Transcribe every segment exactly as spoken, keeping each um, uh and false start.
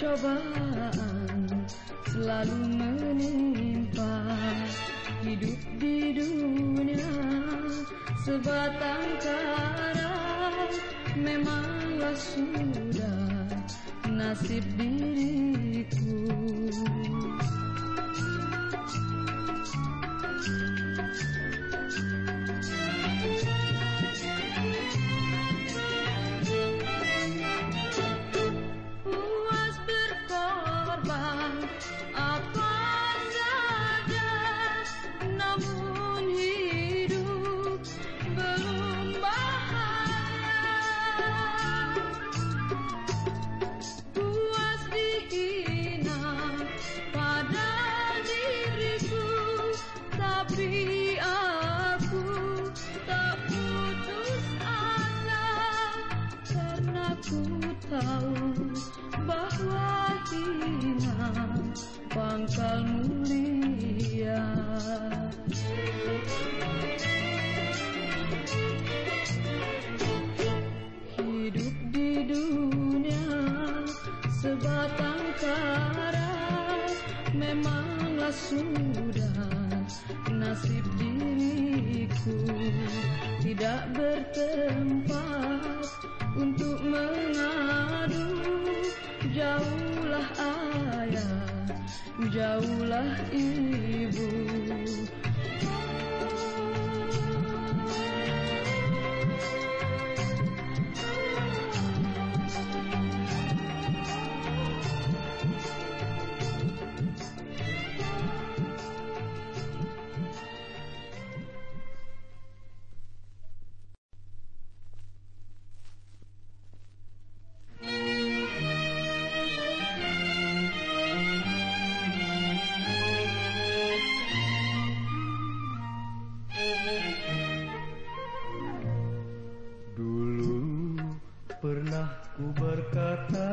cobaan selalu menimpa hidup di dunia sebatang kara, memanglah sudah nasib diriku. Puas berkorban apa saja, namun hidup belum bahagia. Puas dihina pada diriku, tapi aku tak putus asa, karena ku tahu bahwa hina pangkal mulia. Hidup di dunia sebatang kara, memanglah sudah nasib diriku. Tidak bertempat untuk mengadu, jauhlah ayah, jauhlah ibu. Ku berkata,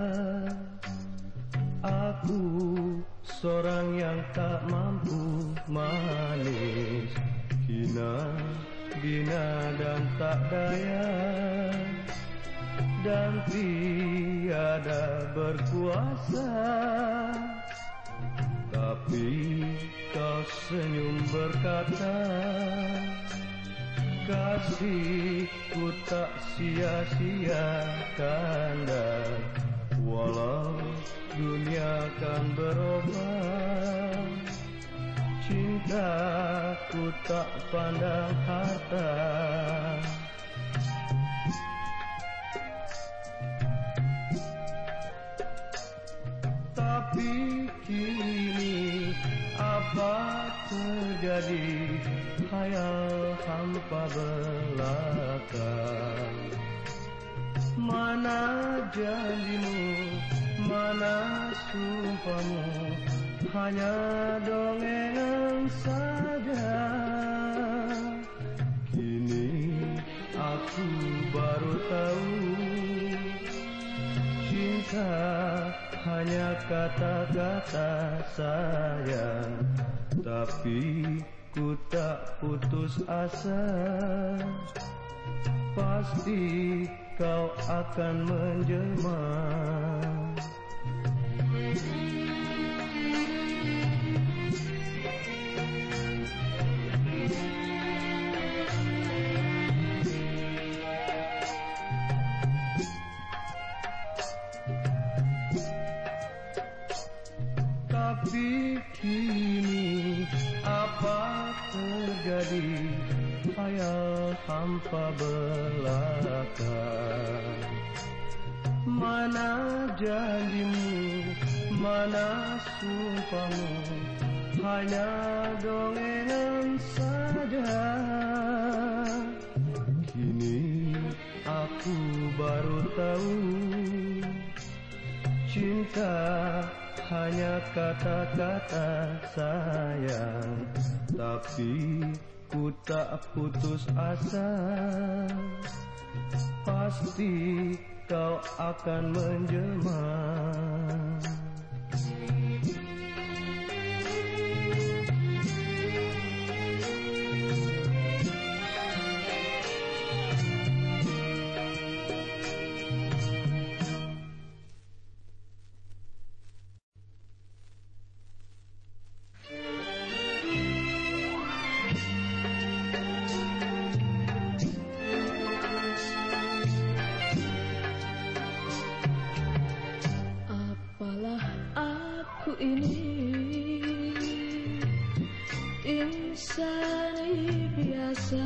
aku seorang yang tak mampu manis, hina, bina dan tak daya, dan tiada berkuasa. Tapi kau senyum berkata, kasihku tak sia-siakan, dan walau dunia kan berubah, cintaku tak pandang harta. Tapi kini apa terjadi, khayal hampa belaka. Mana janjimu, mana sumpahmu, hanya dongengan saja. Kini aku baru tahu, cinta hanya kata-kata sayang. Tapi ku tak putus asa, pasti kau akan menjelma. Tapi kini apa terjadi, khayal hampa belaka. Mana janjimu, mana sumpahmu, hanya dongengan saja. Kini aku baru tahu, cinta hanya kata-kata sayang. Tapi ku tak putus asa, pasti kau akan menjelma. ini insan biasa,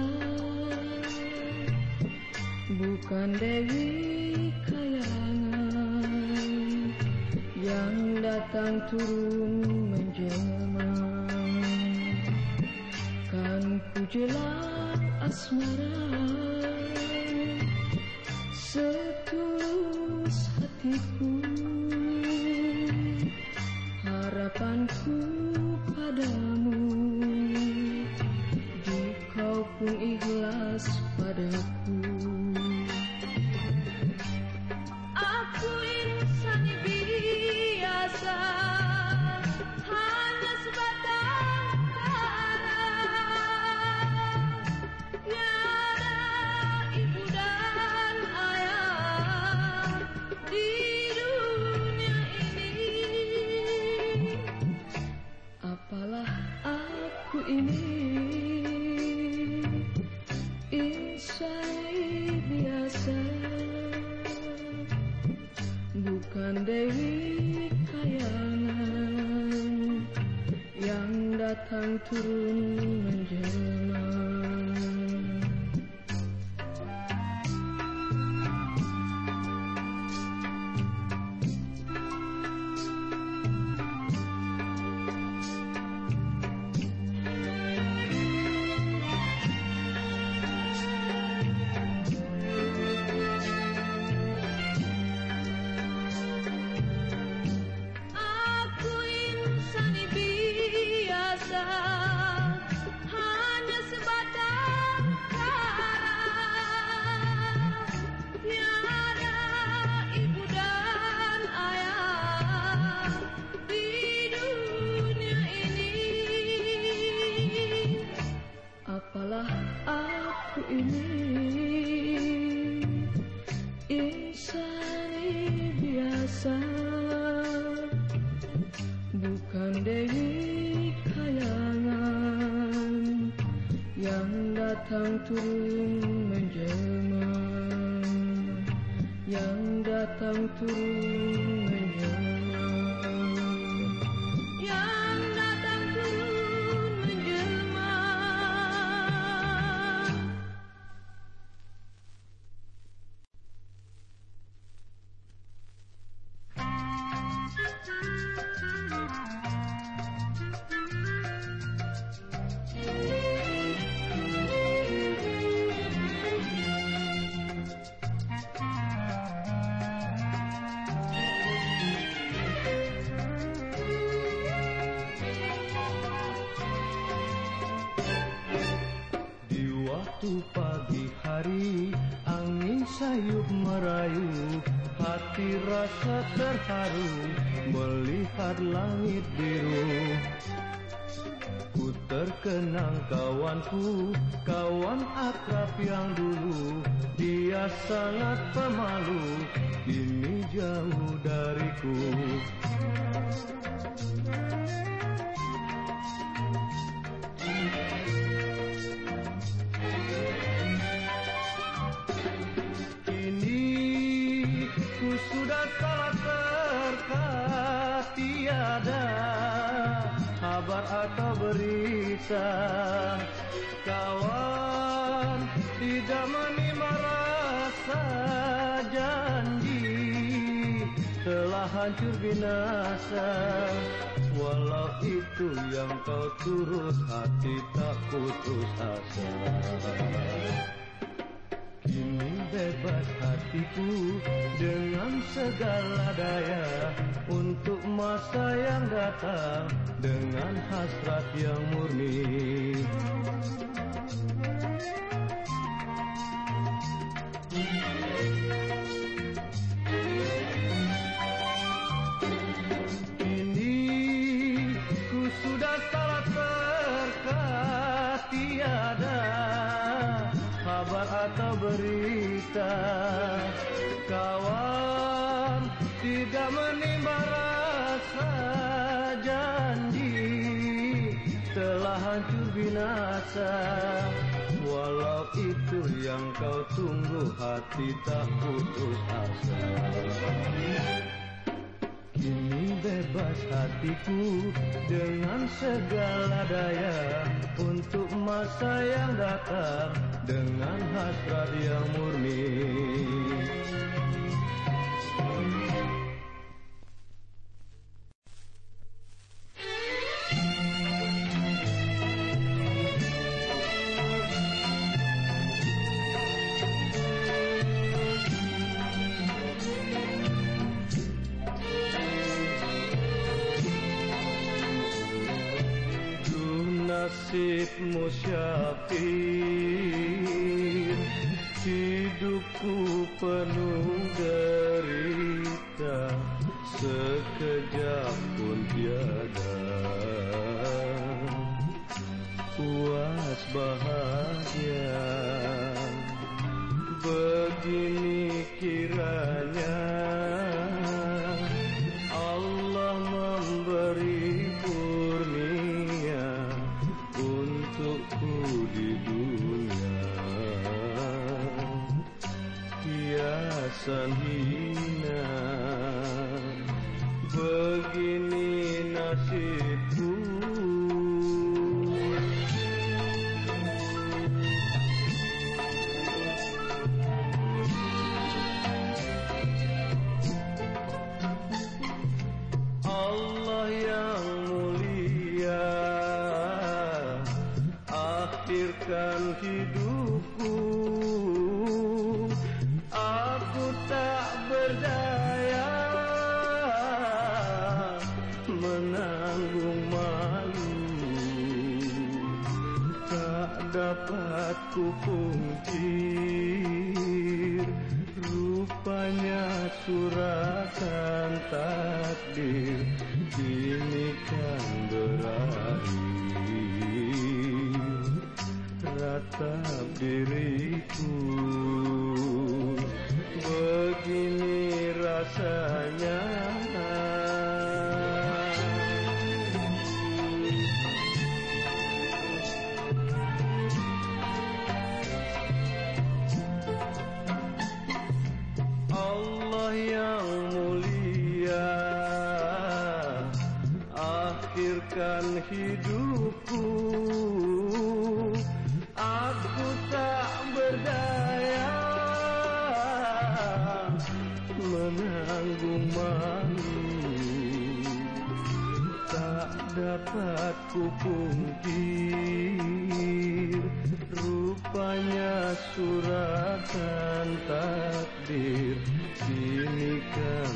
bukan Dewi kayangan yang datang turun menjelma. Kan ku jelak asmara setulus hatiku, harapanku padamu, dikau pun ikhlas padaku. Aku insan biasa, hanya sebatang kara, tiada ibu dan ayah di dunia ini. Apalah aku ini, insan biasa, bukan Dewi kayangan yang datang turun menjelma. Hanya sebatang kara, tiada ibu dan ayah di dunia ini. Apalah aku ini, insan biasa, bukan Dewi kayangan yang datang turun menjelma, yang datang turun menjelma, yang datang turun menjelma. Waktu pagi hari angin sayup merayu, hati rasa terharu melihat langit biru. Ku terkenang kawanku, kawan akrab yang dulu, dia sangat pemalu, kini jauh dariku. Ku sudah salah terkat, tiada kabar atau berita. Kawan tidak menimba rasa, janji telah hancur binasa. Walau itu yang kau turut, hati tak putus asa. Kini bebas hatiku dengan segala daya untuk masa yang datang dengan hasrat yang murni. Kini ku sudah salah terkat, tiada kabar atau berita. Kawan tidak menimba rasa, janji telah hancur binasa. Walau itu yang kau tunggu, hati tak putus asa. Kini bebas hati hatiku dengan segala daya untuk masa yang datang dengan hasrat yang murni. Nasibmu syafir, hidupku penuh derita, sekejap pun tiada puas bahagia. Begini kiranya Allah memberi kurnia untukku di dunia, hiasan hina. Begini nasibku, Allah yang mulia akhirkan hidupku. Aku tak berdaya menanggung malu, tak dapat ku pungkir, rupanya suratan takdir kini kan berakhir. Ratap diriku, begini rasanya. Allah yang mulia akhirkan hidupku. Aku tak berdaya menanggung malu, tak dapat ku pungkir, rupanya suratan takdir kini kan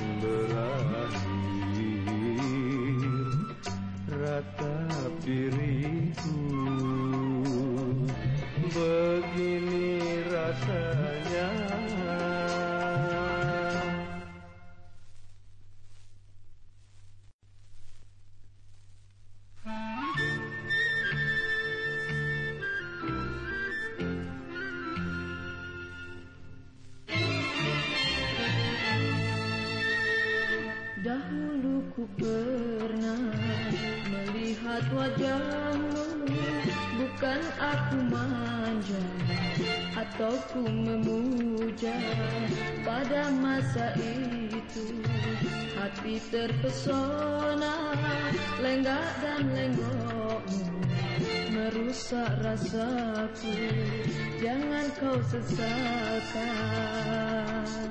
berakhir. Ratap diriku, begini rasanya. Dahulu ku pernah melihat wajahmu, bukan aku manja atau ku memuja. Pada masa itu hati terpesona, lenggak dan lenggokmu merusak rasaku. Jangan kau sesalkan.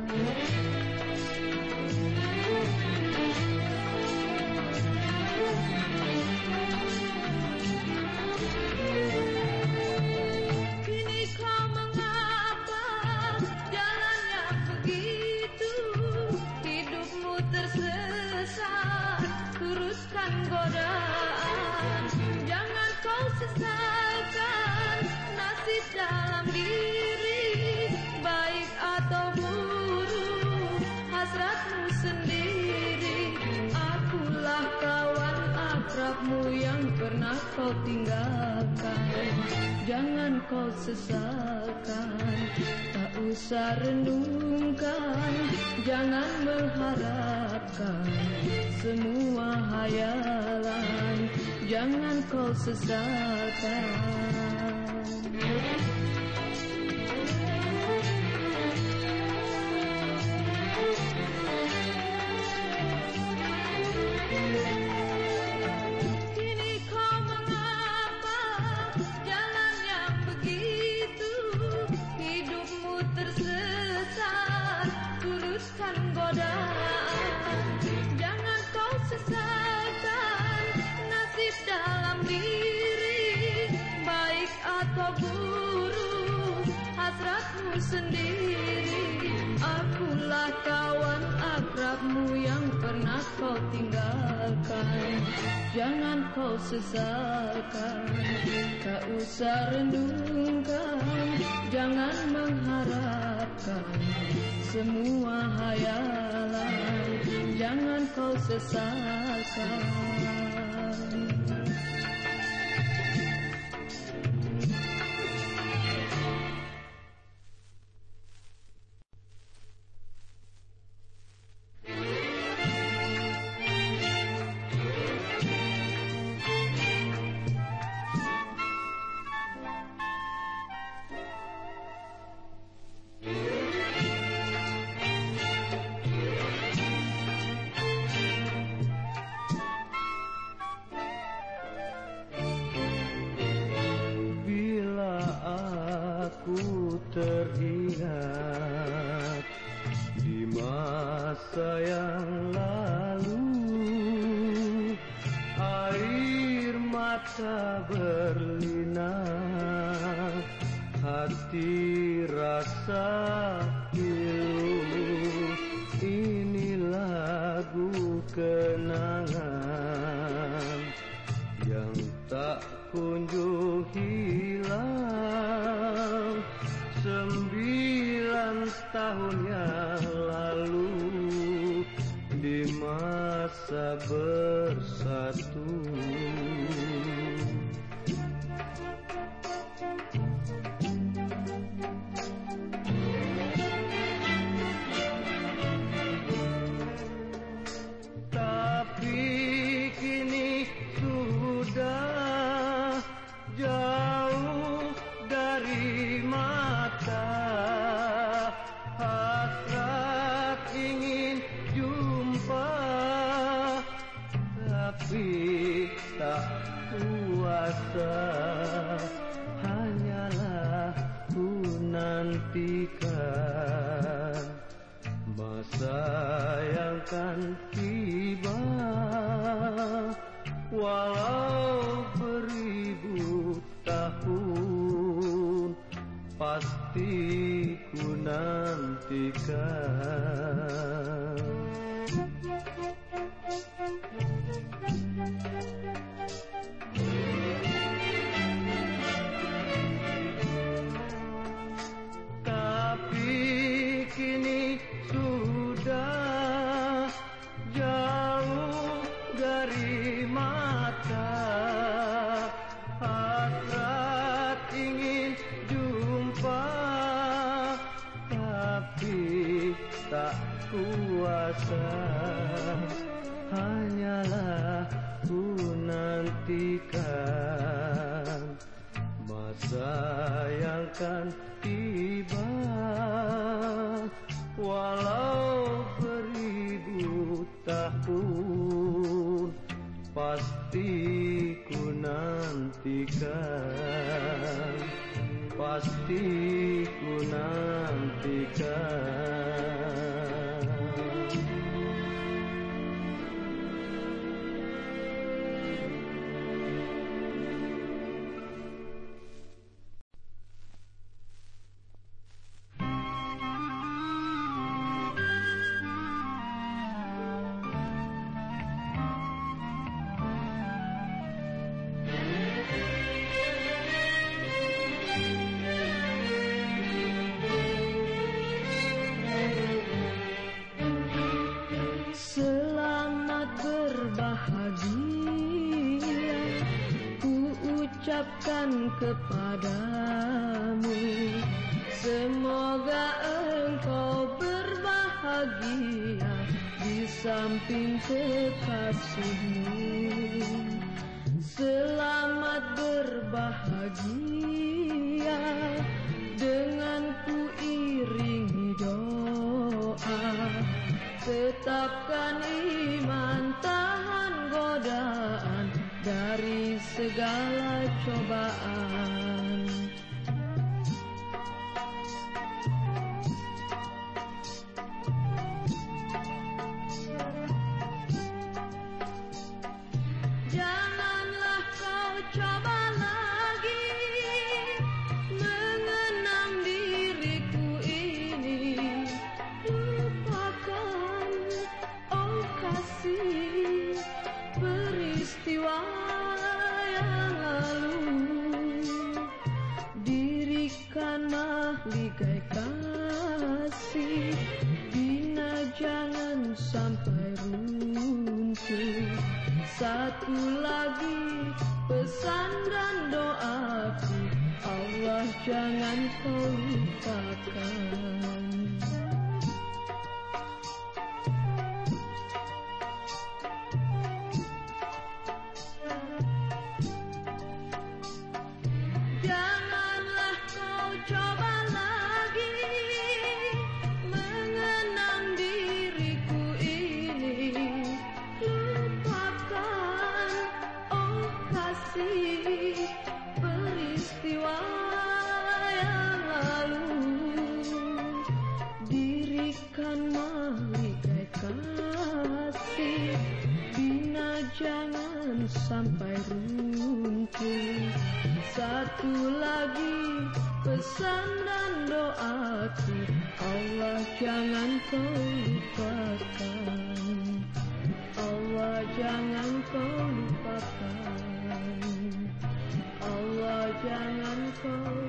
Dalam diri, baik atau buruk, hasratmu sendiri. Akulah kawan akrabmu yang pernah kau tinggalkan. Jangan kau sesalkan, tak usah renungkan, jangan mengharapkan semua hayalan. Jangan kau sesalkan. buru hasratmu sendiri. Akulah kawan akrabmu yang pernah kau tinggalkan. Jangan kau sesalkan, tak usah renungkan, jangan mengharapkan semua hayalan, jangan kau sesalkan. Teringat di masa yang lalu, air mata berlinang, hati rasa pilu. Ini lagu kenangan yang tak kunjung hilang. Sembilan tahun yang lalu di masa bersatu, tapi kini sudah jauh dari mata. Hasrat ingin jumpa, tapi tak kuasa. Hanyalah ku nantikan masa yang kan tiba. Walau beribu tahun, pasti ku nantikan. Tapi kini sudah jauh dari mata. Hasrat ingin jumpa, tapi tak kuasa. Hanyalah ku nantikan masa yang kan tiba. Walau beribu tahun, pasti ku nantikan, pasti ku nantikan. Ucapkan kepadamu, semoga engkau berbahagia di samping kekasihmu. Selamat berbahagia, dengan ku iringi doa. Tetapkan iman, tahan godaan dari segala cobaan. Janganlah kau coba lagi jangan sampai runtuh. Satu lagi pesan dan doaku, Allah jangan kau lupakan. Janganlah kau coba lagi mengenang diriku ini. Lupakan, oh kasih, peristiwa yang lalu. Dirikan malikai kasih, bina jangan sampai runtuh. Satu lagi pesan dan doaku, Allah jangan kau lupakan. Allah jangan kau lupakan. Allah jangan kau